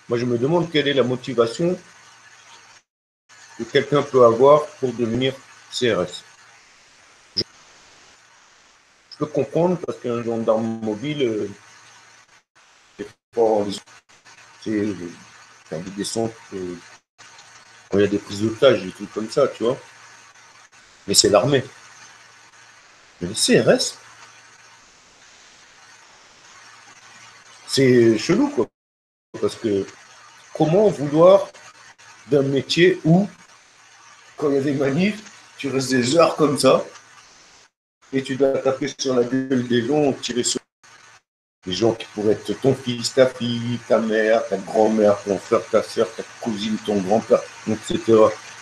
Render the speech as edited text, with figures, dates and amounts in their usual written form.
Moi, je me demande quelle est la motivation que quelqu'un peut avoir pour devenir CRS. Je peux comprendre parce qu'un gendarme mobile, c'est des centres, quand il y a des prises d'otages, des trucs comme ça, tu vois. Mais c'est l'armée. Mais le CRS, c'est chelou, quoi. Parce que comment vouloir d'un métier où, quand il y a des manifs, tu restes des heures comme ça et tu dois taper sur la gueule des gens, tirer sur des gens qui pourraient être ton fils, ta fille, ta mère, ta grand-mère, ton frère, ta soeur, ta cousine, ton grand-père, etc.